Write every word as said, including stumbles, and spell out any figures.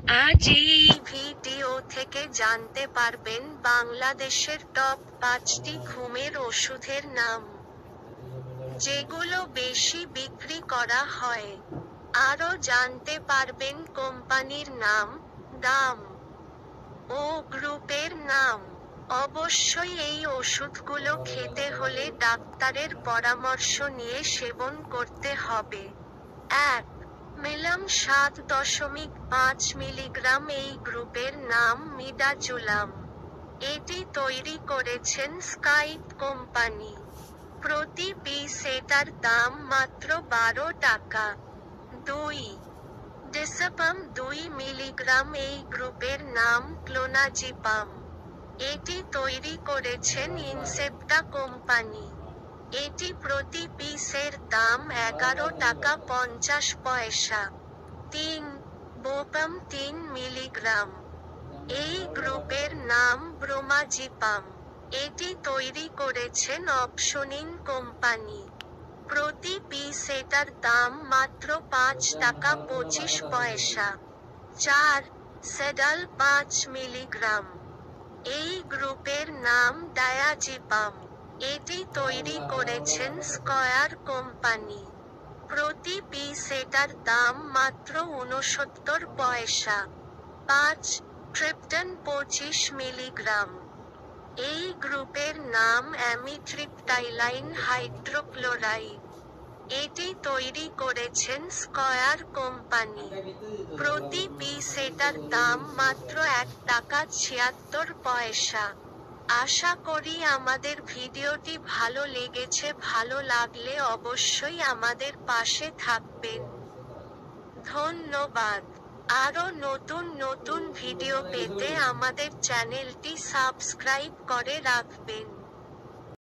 আজ এই ভিডিও থেকে জানতে পারবেন বাংলাদেশের টপ পাঁচটি ঘুমের ওষুধের নাম, যেগুলো বেশি বিক্রি করা হয়। আরও জানতে পারবেন কোম্পানির নাম, দাম ও গ্রুপের নাম। অবশ্যই এই ওষুধগুলো খেতে হলে ডাক্তারের পরামর্শ নিয়ে সেবন করতে হবে। এক মিলাম সাত দশমিক পাঁচ মিলিগ্রাম এই গ্রুপের নাম মিডাজোলাম। এটি তৈরি করেছেন স্কাইপ কোম্পানি। প্রতি পিস এটার দাম মাত্র বারো টাকা। দুই ডিসাপাম দুই মিলিগ্রাম এই গ্রুপের নাম ক্লোনাজিপাম। এটি তৈরি করেছেন ইনসেপ্টা কোম্পানি। এটি প্রতি পিসের দাম এগারো টাকা পঞ্চাশ পয়সা। তিন বোপাম তিন মিলিগ্রাম। এই গ্রুপের নাম ব্রোমাজিপাম। এটি তৈরি করেছেন অপশনিন কোম্পানি। প্রতি পিস এটার দাম মাত্র পাঁচ টাকা পঁচিশ পয়সা। চার সেডাল পাঁচ মিলিগ্রাম। এই গ্রুপের নাম ডায়াজিপাম। এটি তৈরি করেছেন স্কয়ার কোম্পানি। প্রতি পিস এটার দাম মাত্র ঊনসত্তর পয়সা। পাঁচ ট্রিপটন পঁচিশ মিলিগ্রাম। এই গ্রুপের নাম অ্যামিট্রিপটাইলাইন হাইড্রোক্লোরাইড। এটি তৈরি করেছেন স্কয়ার কোম্পানি। প্রতি পিস এটার দাম মাত্র এক টাকা ছিয়াত্তর পয়সা। আশা করি আমাদের ভিডিওটি ভালো লেগেছে। ভালো লাগলে অবশ্যই আমাদের পাশে থাকবেন। ধন্যবাদ। আরও নতুন নতুন ভিডিও পেতে আমাদের চ্যানেলটি সাবস্ক্রাইব করে রাখবেন।